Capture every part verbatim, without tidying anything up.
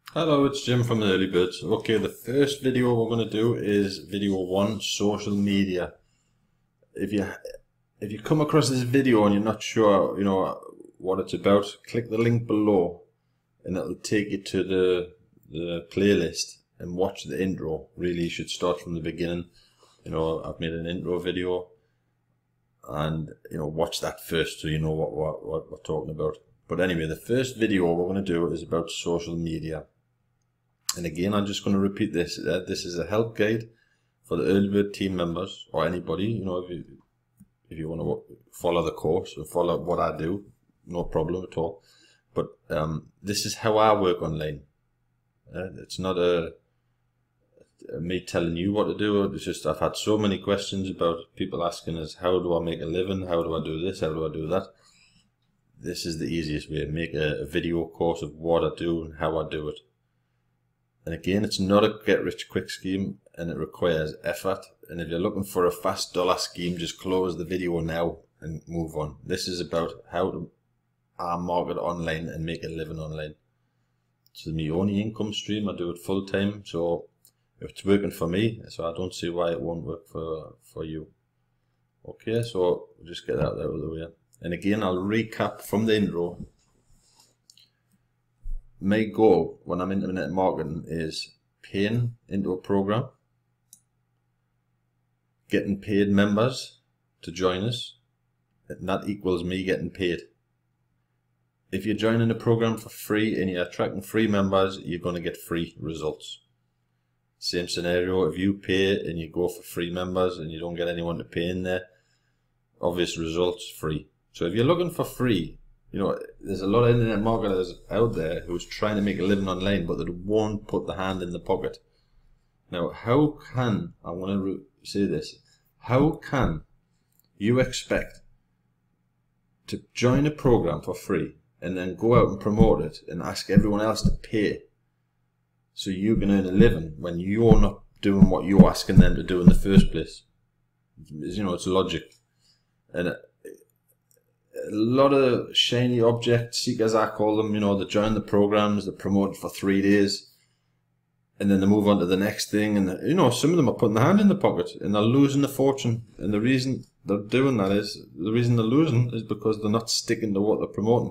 Hello, it's Jim from the Early Birds. Okay, the first video we're going to do is video one, social media. If you if you come across this video and you're not sure, you know, what it's about, click the link below, and it'll take you to the the playlist and watch the intro. Really, you should start from the beginning. You know, I've made an intro video, and you know, watch that first so you know what what, what we're talking about. But anyway, the first video we're going to do is about social media. And again, I'm just going to repeat this. Uh, this is a help guide for the Early Bird team members, or anybody. You know, if you if you want to follow the course or follow what I do, no problem at all. But um, this is how I work online. Uh, it's not a, a me telling you what to do. It's just I've had so many questions about people asking us, how do I make a living? How do I do this? How do I do that? This is the easiest way. Make a, a video course of what I do and how I do it. And again, it's not a get-rich-quick scheme, and it requires effort. And if you're looking for a fast dollar scheme, just close the video now and move on. This is about how to I market online and make a living online. It's my only income stream. I do it full-time, so it's working for me, so I don't see why it won't work for, for you. Okay, so we'll just get that out of the way. And again, I'll recap from the intro. My goal when I'm internet marketing is paying into a program, getting paid members to join us, and that equals me getting paid. If you're joining a program for free and you're attracting free members, you're going to get free results. Same scenario, if you pay and you go for free members and you don't get anyone to pay in there, obvious results, free. So if you're looking for free, you know, there's a lot of internet marketers out there who's trying to make a living online, but they won't put the hand in the pocket. Now, how can, I want to say this, how can you expect to join a program for free and then go out and promote it and ask everyone else to pay so you can earn a living when you're not doing what you're asking them to do in the first place? You know, it's logic. And a lot of shiny object seekers, I call them, you know, they join the programs, they promote it for three days, and then they move on to the next thing. And, you know, some of them are putting their hand in the pocket and they're losing a fortune. And the reason they're doing that is, the reason they're losing is because they're not sticking to what they're promoting.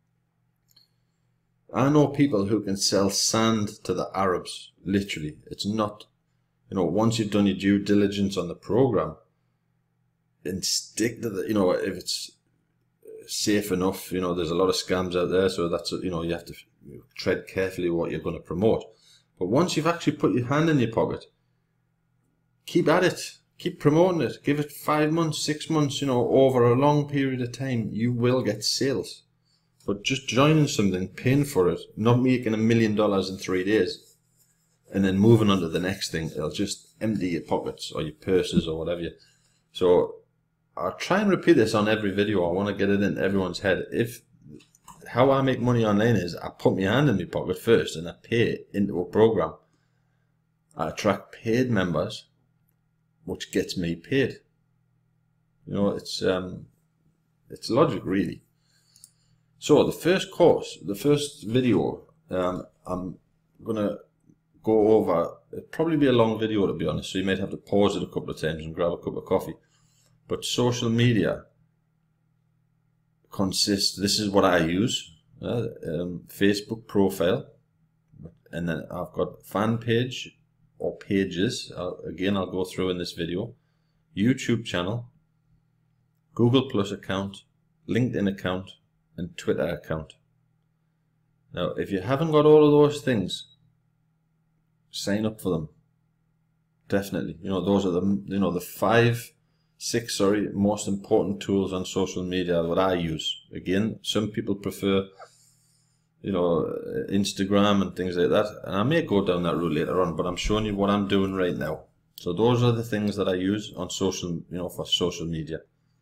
I know people who can sell sand to the Arabs, literally. It's not, you know, once you've done your due diligence on the program and stick to the, you know, if it's safe enough, you know, there's a lot of scams out there, so that's, you know, you have to tread carefully what you're going to promote. But once you've actually put your hand in your pocket, keep at it, keep promoting it, give it five months, six months, you know, over a long period of time, you will get sales. But just joining something, paying for it, not making a million dollars in three days, and then moving on to the next thing, it'll just empty your pockets or your purses or whatever. You, so I'll try and repeat this on every video. I want to get it in everyone's head. If how I make money online is I put my hand in my pocket first and I pay into a program. I attract paid members, which gets me paid. You know, it's um, it's logic really. So the first course, the first video, um, I'm gonna go over. It'll probably be a long video to be honest, so you might have to pause it a couple of times and grab a cup of coffee. But social media consists, this is what I use, uh, um, Facebook profile, and then I've got fan page or pages, uh, again I'll go through in this video, YouTube channel, Google Plus account, LinkedIn account, and Twitter account. Now if you haven't got all of those things, sign up for them, definitely. You know, those are the, you know, the five Six, sorry, most important tools on social media that I use. Again, some people prefer, you know, Instagram and things like that. And I may go down that route later on, but I'm showing you what I'm doing right now. So those are the things that I use on social, you know, for social media.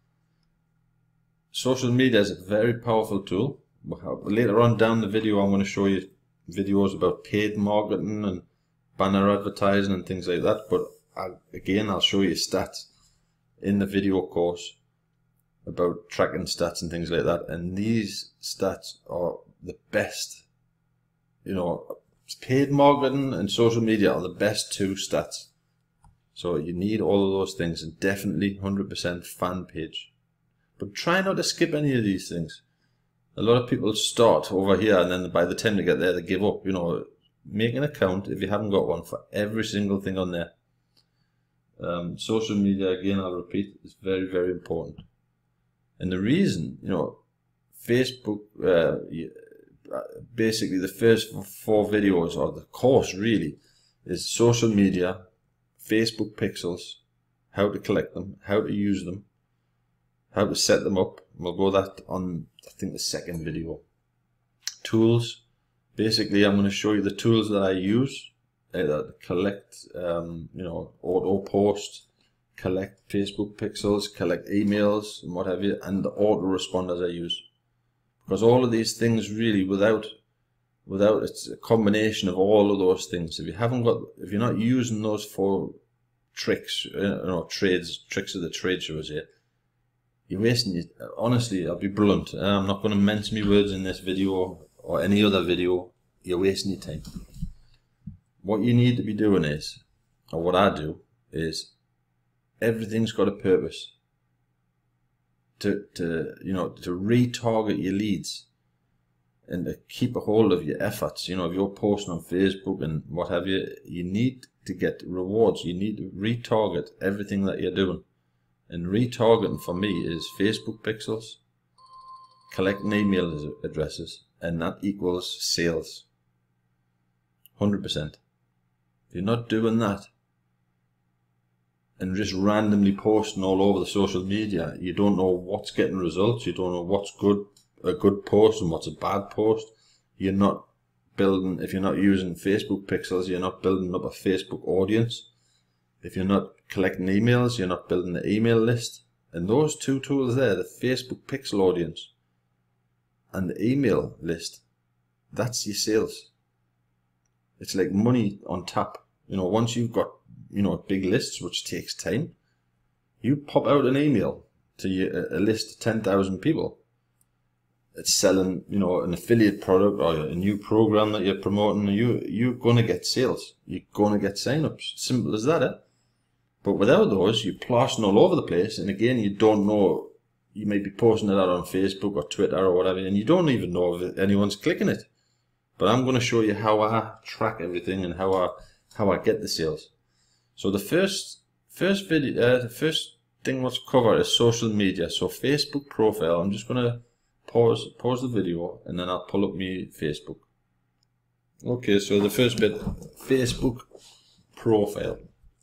Social media is a very powerful tool. Later on down the video, I'm going to show you videos about paid marketing and banner advertising and things like that. But I, again, I'll show you stats in the video course about tracking stats and things like that, and these stats are the best, you know, paid marketing and social media are the best two stats. So you need all of those things, and definitely one hundred percent fan page. But try not to skip any of these things. A lot of people start over here, and then by the time they get there, they give up. You know, make an account, if you haven't got one, for every single thing on there. Um, social media, again, I'll repeat, is very, very important. And the reason, you know, Facebook, uh, basically the first four videos, or the course really, is social media, Facebook pixels, how to collect them, how to use them, how to set them up. We'll go that on, I think, the second video. Tools. Basically, I'm going to show you the tools that I use uh, that collect, um, you know, auto post, collect Facebook pixels, collect emails, and what have you, and the auto responders I use. Because all of these things really, without, without it's a combination of all of those things. If you haven't got, if you're not using those four tricks, you know, trades, tricks of the trade, shall I say, you're wasting it. Honestly, I'll be blunt. I'm not going to mince my words in this video or any other video. You're wasting your time. What you need to be doing is, or what I do, is everything's got a purpose. To, to you know, to retarget your leads and to keep a hold of your efforts. You know, if you're posting on Facebook and what have you, you need to get rewards. You need to retarget everything that you're doing. And retargeting for me is Facebook pixels, collecting email addresses, and that equals sales. one hundred percent. If you're not doing that, and just randomly posting all over the social media, you don't know what's getting results, you don't know what's good, a good post and what's a bad post. You're not building, if you're not using Facebook pixels, you're not building up a Facebook audience. If you're not collecting emails, you're not building the email list. And those two tools there, the Facebook pixel audience and the email list, that's your sales. It's like money on tap. You know, once you've got, you know, big lists, which takes time, you pop out an email to your, a list of ten thousand people. It's selling, you know, an affiliate product or a new program that you're promoting. You, you're going to get sales. You're going to get sign-ups. Simple as that, eh? But without those, you're plastering all over the place. And again, you don't know, you may be posting it out on Facebook or Twitter or whatever, and you don't even know if anyone's clicking it. But I'm going to show you how I track everything and how I, how I get the sales. So the first first video, uh, the first thing let's cover is social media. So Facebook profile. I'm just gonna pause pause the video and then I'll pull up my Facebook. Okay, so the first bit, Facebook profile.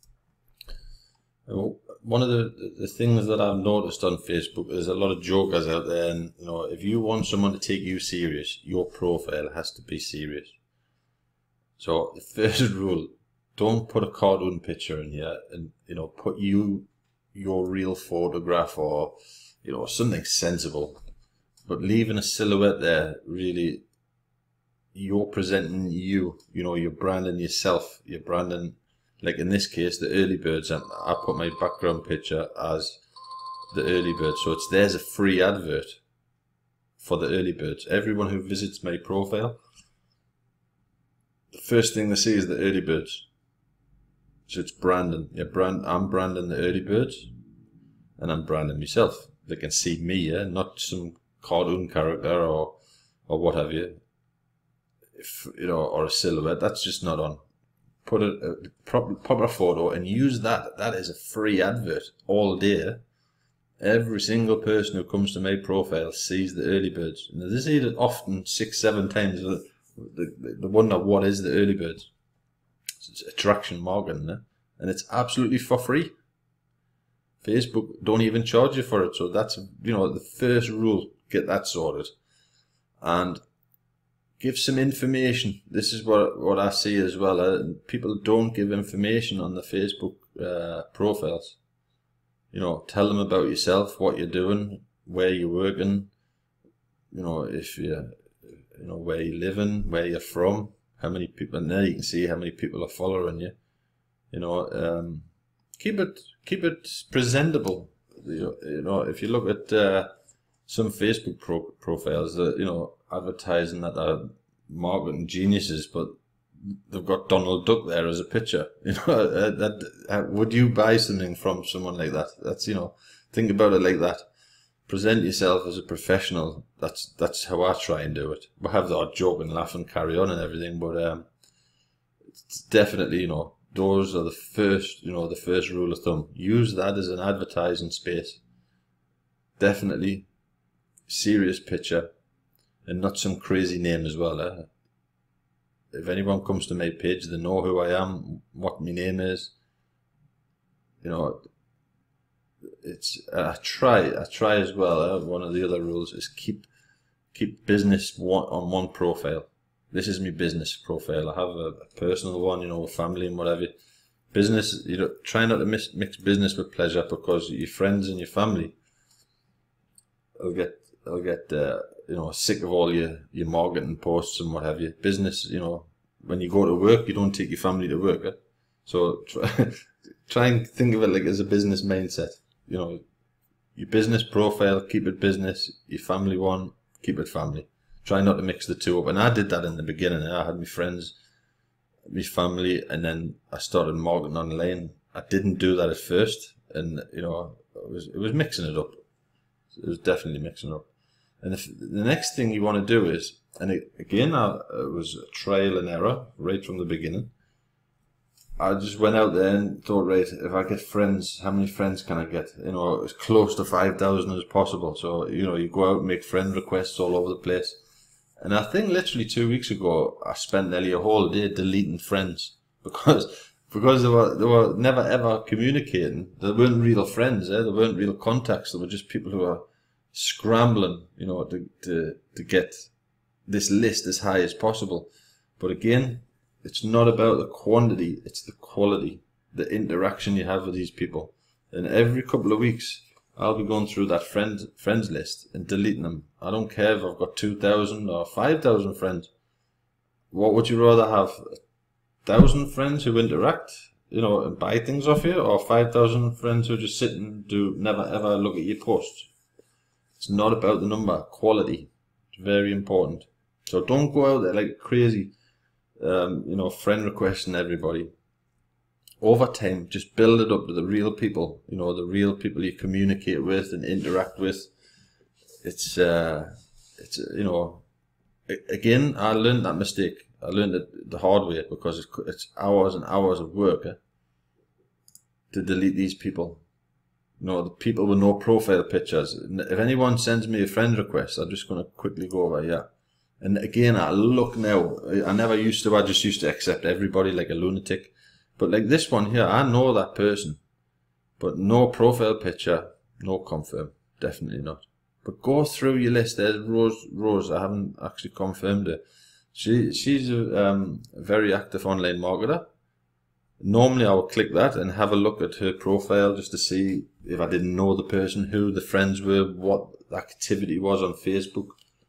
One of the the things that I've noticed on Facebook is a lot of jokers out there, and you know, if you want someone to take you serious, your profile has to be serious. So the first rule. Don't put a cartoon picture in here, and you know, put you your real photograph or you know, something sensible. But leaving a silhouette there, really, you're presenting you. You know, you're branding yourself. You're branding, like in this case, the early birds. And I put my background picture as the early birds, so it's there's a free advert for the early birds. Everyone who visits my profile, the first thing they see is the early birds. So it's branding. Yeah, brand. I'm branding the early birds, and I'm branding myself. They can see me, yeah, not some cartoon character or or what have you. If you know, or a silhouette. That's just not on. Put a, a proper proper photo and use that. That is a free advert all day. Every single person who comes to my profile sees the early birds, and they see it often six, seven times. They, they wonder what is the early birds. It's attraction marketing, eh? And it's absolutely for free. Facebook don't even charge you for it, so that's, you know, the first rule. Get that sorted, and give some information. This is what what I see as well. Uh, people don't give information on the Facebook uh, profiles. You know, tell them about yourself, what you're doing, where you're working. You know, if you, you know, where you're living, where you're from. How many people, and there you can see how many people are following you. You know, um, keep it keep it presentable. You know, if you look at uh, some Facebook pro profiles, that uh, you know, advertising that are marketing geniuses, but they've got Donald Duck there as a picture. You know, uh, that uh, would you buy something from someone like that? That's, you know, think about it like that. Present yourself as a professional. That's that's how I try and do it. We have the odd joke and laugh and carry on and everything, but um, it's definitely, you know, those are the first, you know, the first rule of thumb. Use that as an advertising space. Definitely serious picture, and not some crazy name as well. Eh? If anyone comes to my page, they know who I am, what my name is. You know, it's I try I try as well. Eh? One of the other rules is keep keep business one, on one profile. This is my business profile. I have a, a personal one, you know, family and whatever. Business, you know, try not to mix, mix business with pleasure, because your friends and your family will get will get uh, you know, sick of all your your marketing posts and what have you. Business, you know, when you go to work, you don't take your family to work. Eh? So try, try and think of it like as a business mindset. You know, your business profile, keep it business. Your family one, keep it family. Try not to mix the two up. And I did that in the beginning. I had my friends, my family, and then I started marketing online. I didn't do that at first, and you know, it was it was mixing it up. It was definitely mixing it up. And if, the next thing you want to do is, and it, again, I, it was a trial and error right from the beginning. I just went out there and thought, right, if I get friends, how many friends can I get? You know, as close to five thousand as possible. So, you know, you go out and make friend requests all over the place. And I think literally two weeks ago, I spent nearly a whole day deleting friends because because they were they were never ever communicating. They weren't real friends. Eh? They weren't real contacts. They were just people who were scrambling, you know, to to to get this list as high as possible. But again, it's not about the quantity; it's the quality, the interaction you have with these people. And every couple of weeks, I'll be going through that friend friends list and deleting them. I don't care if I've got two thousand or five thousand friends. What would you rather have? A thousand friends who interact, you know, and buy things off you, or five thousand friends who just sit and do never ever look at your posts? It's not about the number. Quality. It's very important. So don't go out there like crazy, um, you know, friend requesting everybody. Over time, just build it up to the real people, you know, the real people you communicate with and interact with. It's, uh, it's you know, again, I learned that mistake. I learned it the hard way, because it's, it's hours and hours of work eh, to delete these people. You know, the people with no profile pictures. If anyone sends me a friend request, I'm just going to quickly go over here. And again, I look now, I never used to, I just used to accept everybody like a lunatic. But like this one here, I know that person, but no profile picture, no confirm, definitely not. But go through your list. There's Rose. Rose, I haven't actually confirmed her. She she's a um, very active online marketer. Normally, I would click that and have a look at her profile just to see if I didn't know the person, who the friends were, what the activity was on Facebook.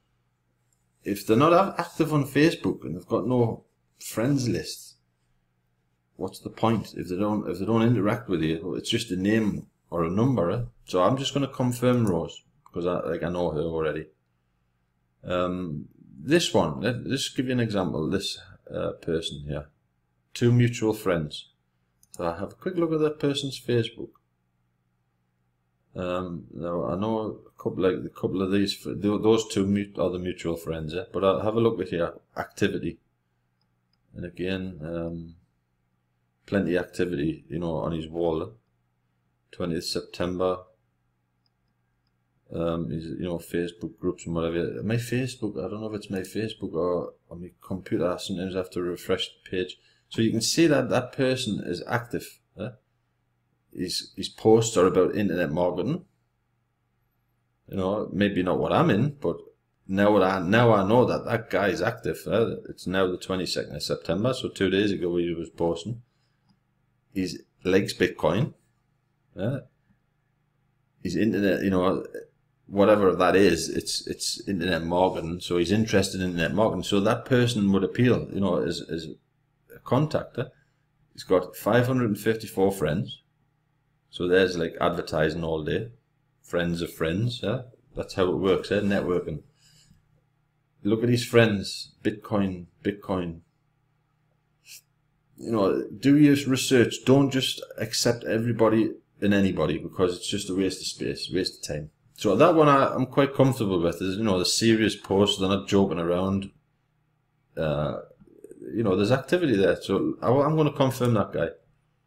If they're not active on Facebook and they've got no friends list, what's the point? If they don't, if they don't interact with you, it's just a name or a number. Eh? So I'm just going to confirm Rose, because I like I know her already. Um, this one, let, let's give you an example. This uh, person here, two mutual friends. So I have a quick look at that person's Facebook. Um, now I know a couple, like a couple of these, those two are the mutual friends. Eh? But I'll have a look at here, activity, and again. Um, Plenty of activity, you know, on his wall. twentieth September. Um, his, you know, Facebook groups and whatever. My Facebook, I don't know if it's my Facebook or on my computer. Sometimes I have to refresh the page. So you can see that that person is active. Eh? His, his posts are about internet marketing. You know, maybe not what I'm in, but now I, now I know that that guy is active. Eh? It's now the twenty-second of September, so two days ago he was posting. He likes Bitcoin. Yeah. He's internet, you know, whatever that is, it's it's internet marketing. So he's interested in internet marketing. So that person would appeal, you know, as, as a contactor. He's got five hundred fifty-four friends. So there's like advertising all day. Friends of friends. Yeah? That's how it works, eh? Networking. Look at his friends. Bitcoin, Bitcoin. you know, do your research. Don't just accept everybody and anybody, because it's just a waste of space, waste of time. So that one I, I'm quite comfortable with. Is, you know, the serious posts. They're not joking around. Uh, you know, there's activity there. So I, I'm going to confirm that guy.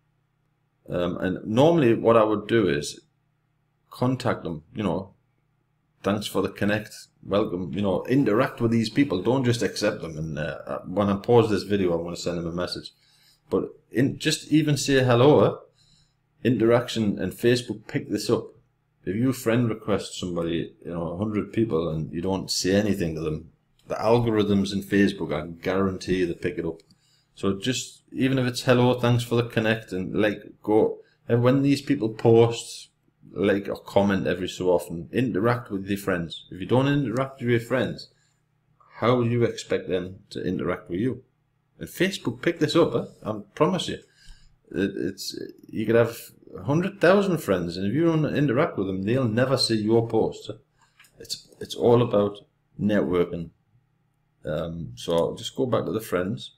Um, and normally what I would do is contact them, you know, thanks for the connect, welcome, you know, interact with these people. Don't just accept them. And uh, when I pause this video, I'm going to send them a message. But in, just even say hello. Uh, interaction, and Facebook pick this up. If you friend request somebody, you know, a hundred people, and you don't say anything to them, the algorithms in Facebook, I guarantee you they pick it up. So just, even if it's hello, thanks for the connect, and like, go, and when these people post, like or comment every so often, interact with your friends. If you don't interact with your friends, how will you expect them to interact with you? And Facebook pick this up, eh? I promise you. It, it's, you could have a hundred thousand friends, and if you don't interact with them, they'll never see your post. It's, it's all about networking. Um, so I'll just go back to the friends.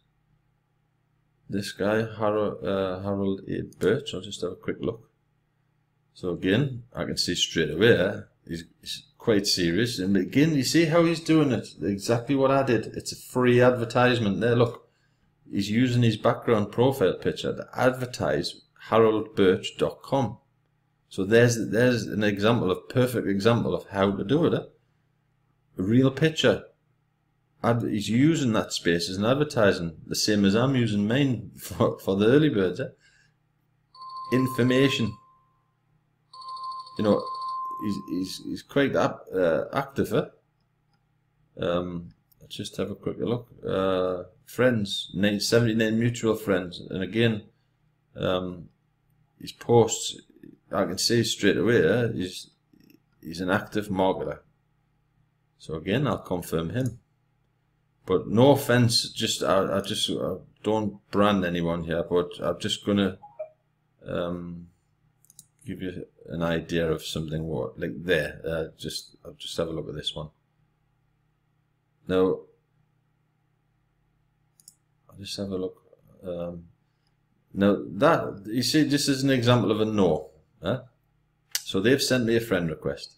This guy, Harold, uh, Harold A. Birch, I'll just have a quick look. So again, I can see straight away, eh? he's, he's quite serious. And again, you see how he's doing it? Exactly what I did. It's a free advertisement there, look. He's using his background profile picture to advertise harold birch dot com. So there's, there's an example, a perfect example of how to do it. Eh? A real picture. Ad, he's using that space as an advertising, the same as I'm using mine for, for the early birds. Eh? Information. You know, he's, he's, he's quite ap, uh, active. Eh? Um, let's just have a quick look. Uh, friends, seventy-nine mutual friends. And again, um, his posts, I can see straight away, eh? he's, he's an active marketer. So again, I'll confirm him. But no offense, just I, I just I don't brand anyone here, but I'm just gonna um, give you an idea of something. What like there? Uh, just I'll just have a look at this one. Now, I'll just have a look. Um, now that you see, this is an example of a no. Huh? So they've sent me a friend request.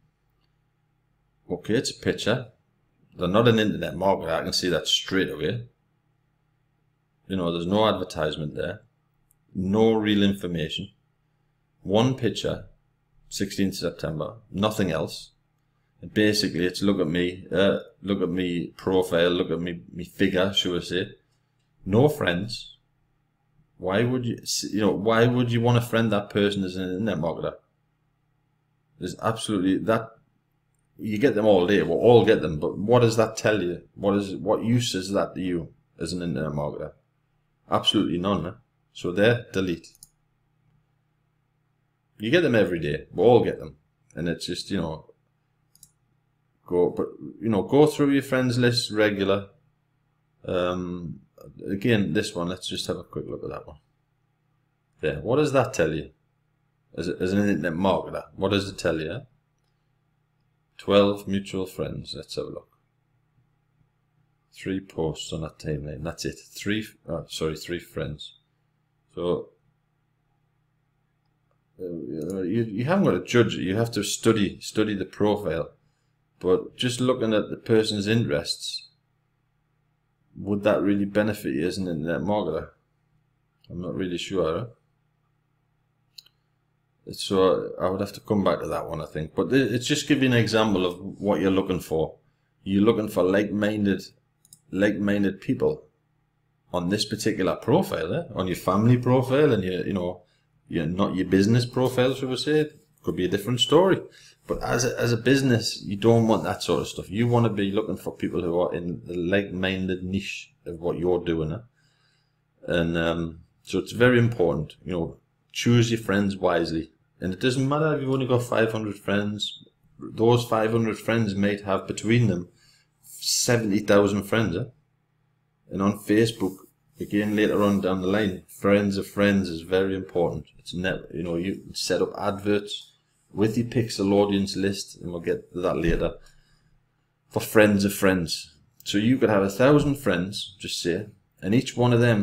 Okay, it's a picture. They're not an internet marketer, I can see that straight away. You know, there's no advertisement there. No real information. One picture, sixteenth of September, nothing else. And basically it's look at me, uh, look at me profile, look at me, me figure, should I say. No friends. Why would you, you know, why would you want to friend that person as an internet marketer? There's absolutely, that, you get them all day, we'll all get them, but what does that tell you? What is what use is that to you as an internet marketer? Absolutely none. Eh? So there, delete. You get them every day, we all get them, and it's just, you know, go, but you know, go through your friends list regular. Um, again, this one, let's just have a quick look at that one. There, what does that tell you? As, as an internet marketer, what does it tell you? Eh? twelve mutual friends. Let's have a look. Three posts on that timeline. That's it. Three. Oh, sorry, three friends. So uh, you you haven't got to judge it. You have to study study the profile. But just looking at the person's interests, would that really benefit you as an internet marketer? I'm not really sure. Huh? So I would have to come back to that one, I think. But it's just giving an example of what you're looking for. You're looking for like-minded, like-minded people on this particular profile, eh? On your family profile and your, you know, your not your business profile, should we say? It could be a different story. But as a, as a business, you don't want that sort of stuff. You want to be looking for people who are in the like-minded niche of what you're doing, eh? And um, so it's very important, you know, choose your friends wisely. And it doesn't matter if you've only got five hundred friends. Those five hundred friends might have between them seventy thousand friends. Eh? And on Facebook, again later on down the line, friends of friends is very important. It's net, you know, you set up adverts with your pixel audience list, and we'll get to that later, for friends of friends. So you could have a thousand friends, just say, and each one of them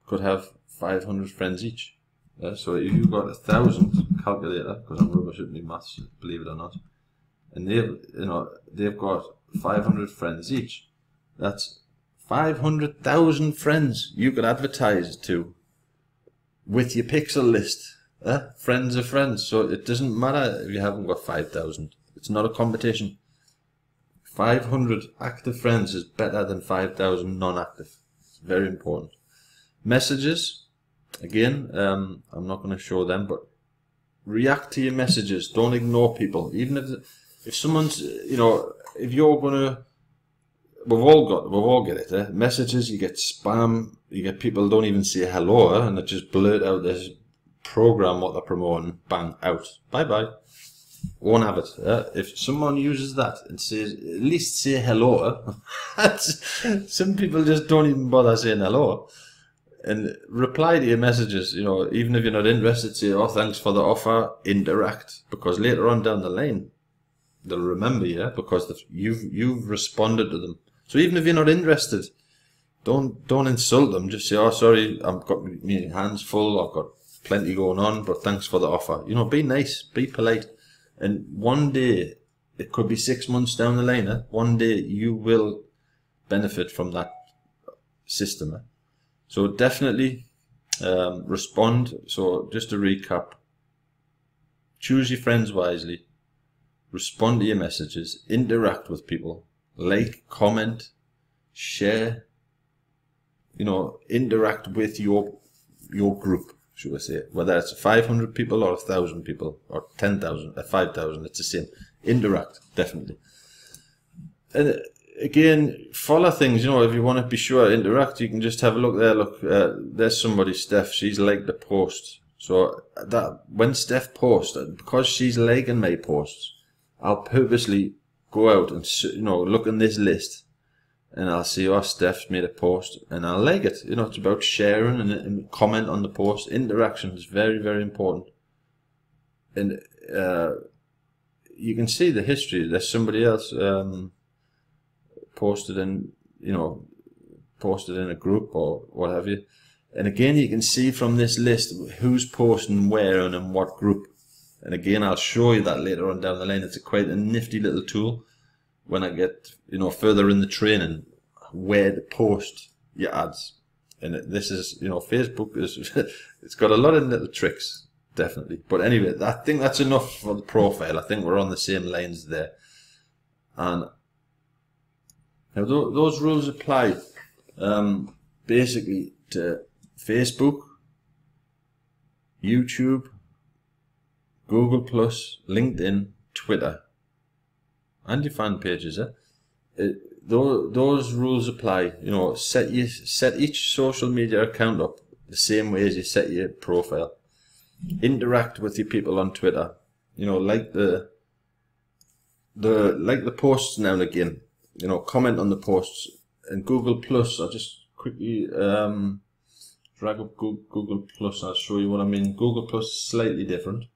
could have five hundred friends each. Yeah? So if you've got a thousand calculator, because I'm rubbish at my maths, believe it or not, and they've you know they've got five hundred friends each. That's five hundred thousand friends you could advertise to with your pixel list. Eh? Friends are friends, so it doesn't matter if you haven't got five thousand. It's not a competition. five hundred active friends is better than five thousand non-active. It's very important. Messages, again, um, I'm not going to show them, but react to your messages. Don't ignore people. Even if if someone's, you know, if you're going to, we've all got, we've all get it. Eh? Messages, you get spam, you get people don't even say hello, eh? And they just blurt out this program what they're promoting, bang, out. Bye-bye. Won't have it. Uh, if someone uses that and says, at least say hello. Some people just don't even bother saying hello. And reply to your messages, you know, even if you're not interested, say, oh, thanks for the offer, interact. Because later on down the line, they'll remember you, because you've, you've responded to them. So even if you're not interested, don't, don't insult them. Just say, oh, sorry, I've got my hands full, I've got plenty going on, but thanks for the offer. You know, be nice, be polite. And one day, it could be six months down the line, eh? One day you will benefit from that system. Eh? So definitely um, respond. So just to recap, choose your friends wisely, respond to your messages, interact with people, like, comment, share, you know, interact with your, your group. Should I say, whether it's five hundred people or a thousand people or ten thousand or five thousand, it's the same. Interact, definitely. And again, follow things, you know, if you want to be sure to interact, you can just have a look there. Look, uh, there's somebody, Steph, she's liked the post. So that when Steph posts, because she's liking my posts, I'll purposely go out and, you know, look in this list. And I'll see, oh, Steph's made a post, and I'll like it. You know, it's about sharing and, and comment on the post. Interaction is very, very important. And uh, you can see the history. There's somebody else um, posted in, you know, posted in a group or what have you. And again, you can see from this list who's posting where and in what group. And again, I'll show you that later on down the line. It's a quite a nifty little tool. When I get, you know, further in the training, where to post your ads. And this is, you know, Facebook is, it's got a lot of little tricks, definitely. But anyway, I think that's enough for the profile. I think we're on the same lines there. And now th those rules apply um, basically to Facebook, YouTube, Google plus, LinkedIn, Twitter. And your fan pages, eh? It, those, those rules apply. You know, set you set each social media account up the same way as you set your profile. Interact with your people on Twitter. You know, like the the like the posts now and again. You know, comment on the posts. And Google Plus, I'll just quickly um, drag up Google Plus. I'll show you what I mean. Google Plus is slightly different.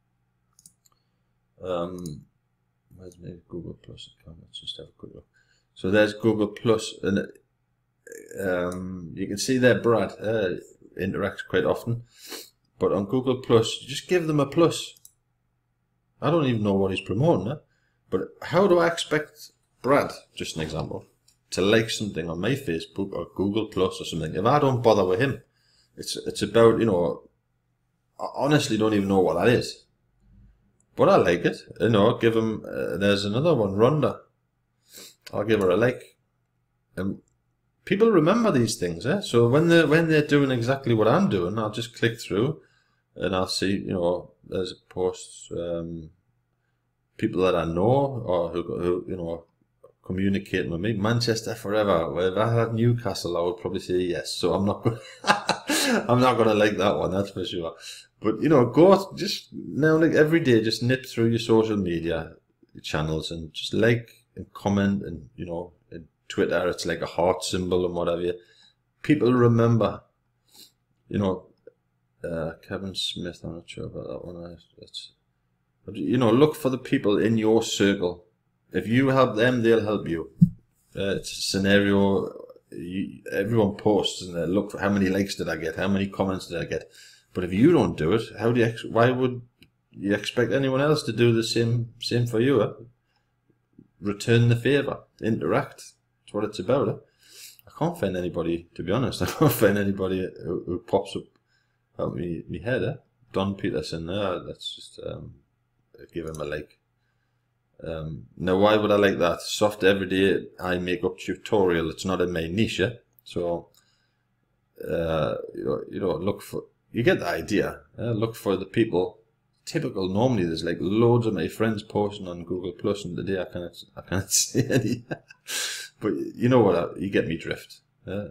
Um. Where's my Google Plus account? Let's just have a quick look. So there's Google Plus, and um, you can see there Brad uh, interacts quite often. But on Google Plus, you just give them a plus. I don't even know what he's promoting, eh? But how do I expect Brad, just an example, to like something on my Facebook or Google Plus or something if I don't bother with him? It's it's about, you know, I honestly don't even know what that is. But I like it, you know, give him, uh, there's another one, Rhonda. I'll give her a like. Um, people remember these things, eh? So when they're, when they're doing exactly what I'm doing, I'll just click through and I'll see, you know, there's a post, um, people that I know or who, who, you know, communicating with me. Manchester forever. Well, if I had Newcastle, I would probably say yes. So I'm not going I'm not going to like that one, that's for sure. But, you know, go just now, like every day, just nip through your social media channels and just like and comment. And, you know, in Twitter, it's like a heart symbol and whatever. People remember, you know, uh, Kevin Smith, I'm not sure about that one. It's, but, you know, look for the people in your circle. If you help them, they'll help you. Uh, it's a scenario you, everyone posts and they look for how many likes did I get, how many comments did I get. But if you don't do it, how do you? Why would you expect anyone else to do the same? Same for you. Huh? Return the favor, interact. That's what it's about. Huh? I can't find anybody, to be honest. I can't find anybody who, who pops up out me me head. Huh? Don Peterson. Uh, let's just um, give him a like. Um, now, why would I like that? Soft everyday eye makeup tutorial. It's not in my niche, yeah? So uh, you know, you know, look for. You get the idea. Uh, look for the people. Typical. Normally, there's like loads of my friends posting on Google Plus, and today I can't. I can't see any. But you know what? I, you get me drift. Uh,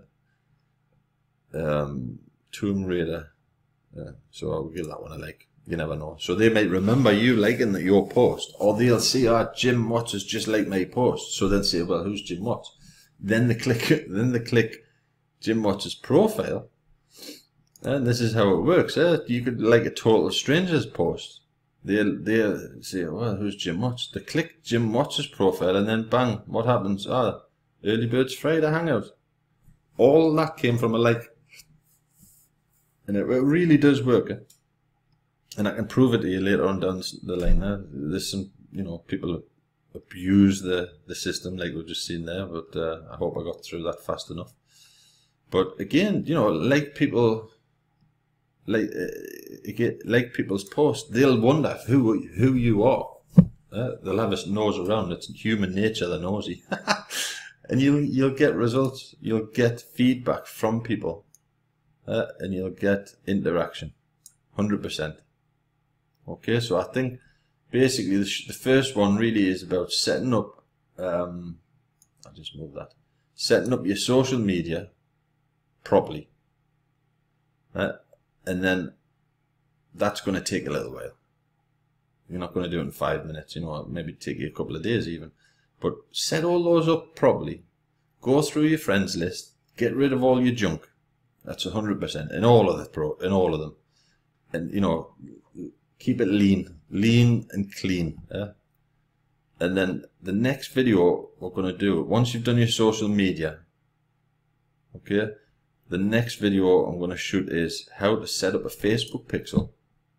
um, Tomb Raider. Uh, so I'll give that one a like. You never know. So they might remember you liking the, your post, or they'll see, "Ah, oh, Jim Watts is just like my post." So they'll say, "Well, who's Jim Watts?" Then they click. Then they click Jim Watts' profile, and this is how it works. Eh? You could like a total stranger's post. They'll they'll say, "Well, who's Jim Watts?" They click Jim Watts' profile, and then bang, what happens? Ah, Early Birds Friday Hangout. All that came from a like, and it, it really does work. Eh? And I can prove it to you later on down the line. Huh? There's some, you know, people abuse the, the system like we've just seen there, but uh, I hope I got through that fast enough. But again, you know, like people, like uh, like people's posts, they'll wonder who who you are. Uh, they'll have a nose around. It's human nature, they're nosy, and you'll you'll get results. You'll get feedback from people, uh, and you'll get interaction, one hundred percent. Okay, so I think basically the, sh the first one really is about setting up, um, I'll just move that, setting up your social media properly. Uh, and then that's going to take a little while. You're not going to do it in five minutes, you know, maybe take you a couple of days even. But set all those up properly. Go through your friends list, get rid of all your junk. That's one hundred percent in all of the pro, in all of them. And, you know, keep it lean, lean and clean. Yeah? And then the next video we're going to do, once you've done your social media, okay, the next video I'm going to shoot is how to set up a Facebook pixel.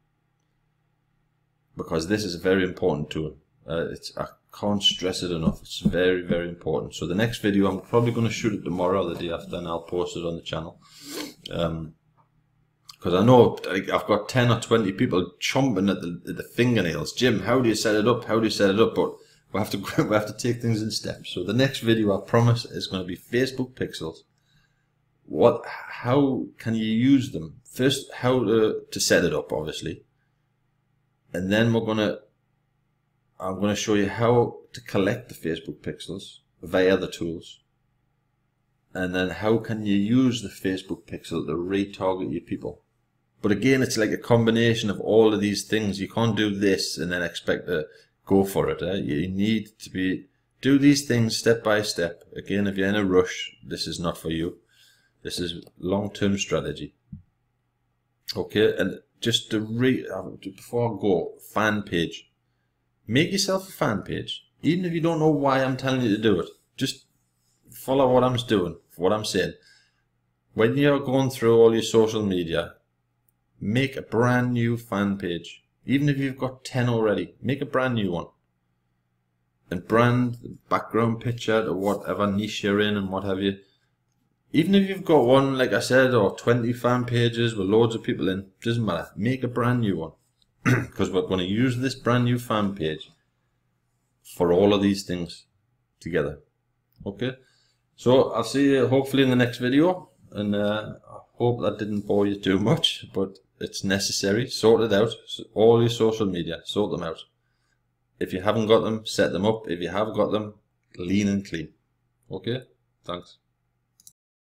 Because this is a very important tool. Uh, it's, I can't stress it enough. It's very, very important. So the next video, I'm probably going to shoot it tomorrow or the day after, and I'll post it on the channel. Um, Because I know like, I've got ten or twenty people chomping at the, at the fingernails. Jim, how do you set it up? How do you set it up? But we have to we have to take things in steps. So the next video, I promise, is going to be Facebook pixels. What? How can you use them? First, how to to set it up, obviously, and then we're gonna. I'm going to show you how to collect the Facebook pixels via the tools. And then how can you use the Facebook pixel to retarget your people? But again, it's like a combination of all of these things. You can't do this and then expect to go for it. Eh? You need to be do these things step by step. Again, if you're in a rush, this is not for you. This is long-term strategy. Okay, and just to re before I go, fan page. Make yourself a fan page. Even if you don't know why I'm telling you to do it, just follow what I'm doing, what I'm saying. When you're going through all your social media, make a brand new fan page. Even if you've got ten already, make a brand new one. And brand the background picture to whatever niche you're in and what have you. Even if you've got one, like I said, or twenty fan pages with loads of people in, doesn't matter. Make a brand new one. Because we're going to use this brand new fan page for all of these things together. Okay? So I'll see you hopefully in the next video, and uh, I hope that didn't bore you too much, but it's necessary. Sort it out. All your social media, sort them out. If you haven't got them, set them up. If you have got them, lean and clean. Okay? Thanks.